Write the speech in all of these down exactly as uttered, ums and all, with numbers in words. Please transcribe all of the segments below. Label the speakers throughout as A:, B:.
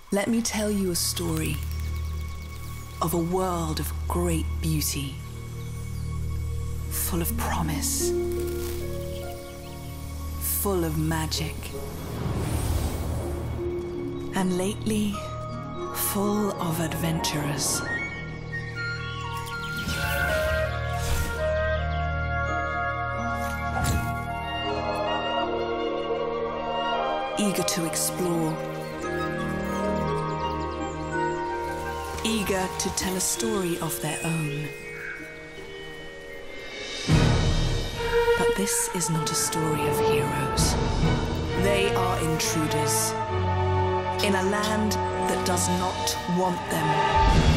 A: Let me tell you a story of a world of great beauty, full of promise, full of magic, and lately, full of adventurers. Eager to explore, eager to tell a story of their own. But this is not a story of heroes. They are intruders in a land that does not want them.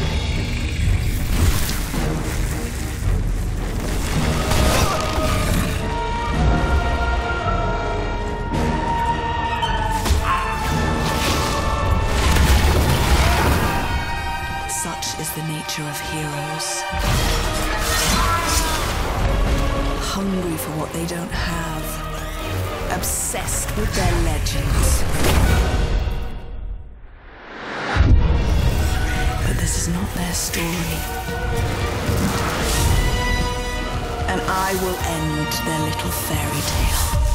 A: Such is the nature of heroes. Hungry for what they don't have. Obsessed with their legends. But this is not their story. And I will end their little fairy tale.